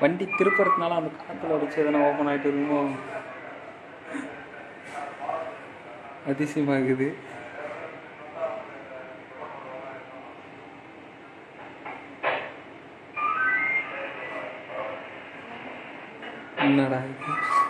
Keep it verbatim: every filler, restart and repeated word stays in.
வண்டி திருப்பறதுனால அந்த காற்றுல அடிச்சு எதனா ஓப்பன் ஆகிட்டு இருக்குமோ, அதிசயமாகுது. என்னடா இது?